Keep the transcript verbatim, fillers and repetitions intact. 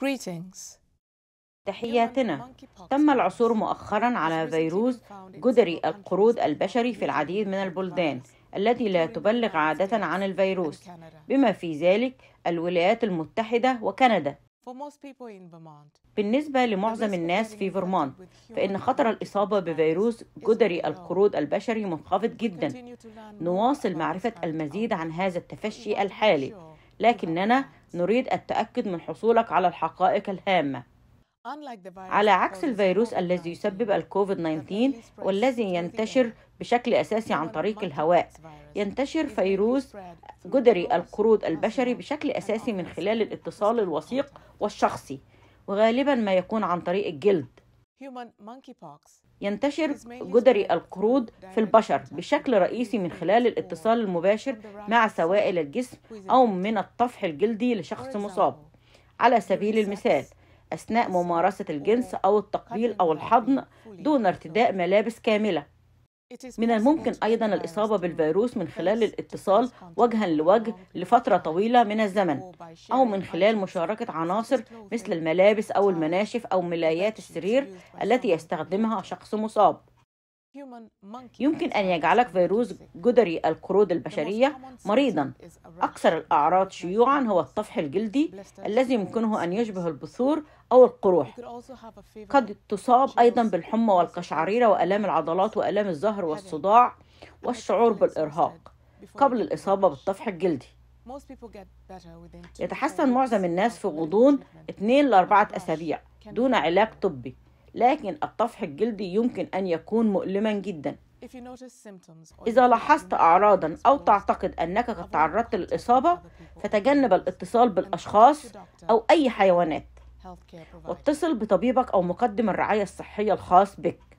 Greetings. تحياتنا. تم العثور مؤخرا على فيروس جدري القرود البشري في العديد من البلدان التي لا تبلغ عادة عن الفيروس، بما في ذلك الولايات المتحدة وكندا. بالنسبة لمعظم الناس في فيرمونت، فإن خطر الإصابة بفيروس جدري القرود البشري منخفض جدا. نواصل معرفة المزيد عن هذا التفشي الحالي، لكننا نريد التأكد من حصولك على الحقائق الهامة. على عكس الفيروس الذي يسبب الكوفيد تسعة عشر والذي ينتشر بشكل أساسي عن طريق الهواء، ينتشر فيروس جدري القرود البشري بشكل أساسي من خلال الاتصال الوثيق والشخصي، وغالبا ما يكون عن طريق الجلد. ينتشر جدري القرود في البشر بشكل رئيسي من خلال الاتصال المباشر مع سوائل الجسم أو من الطفح الجلدي لشخص مصاب. على سبيل المثال، أثناء ممارسة الجنس أو التقبيل أو الحضن دون ارتداء ملابس كاملة. من الممكن أيضا الإصابة بالفيروس من خلال الاتصال وجها لوجه لفترة طويلة من الزمن، أو من خلال مشاركة عناصر مثل الملابس أو المناشف أو ملايات السرير التي يستخدمها شخص مصاب. يمكن أن يجعلك فيروس جدري القرود البشرية مريضا. أكثر الأعراض شيوعا هو الطفح الجلدي الذي يمكنه أن يشبه البثور أو القروح. قد تصاب أيضا بالحمى والقشعريرة وآلام العضلات وآلام الظهر والصداع والشعور بالإرهاق قبل الإصابة بالطفح الجلدي. يتحسن معظم الناس في غضون اثنين لأربعة أسابيع دون علاج طبي، لكن الطفح الجلدي يمكن أن يكون مؤلما جدا. إذا لاحظت أعراضا أو تعتقد أنك قد تعرضت للإصابة، فتجنب الاتصال بالأشخاص أو أي حيوانات، واتصل بطبيبك أو مقدم الرعاية الصحية الخاص بك.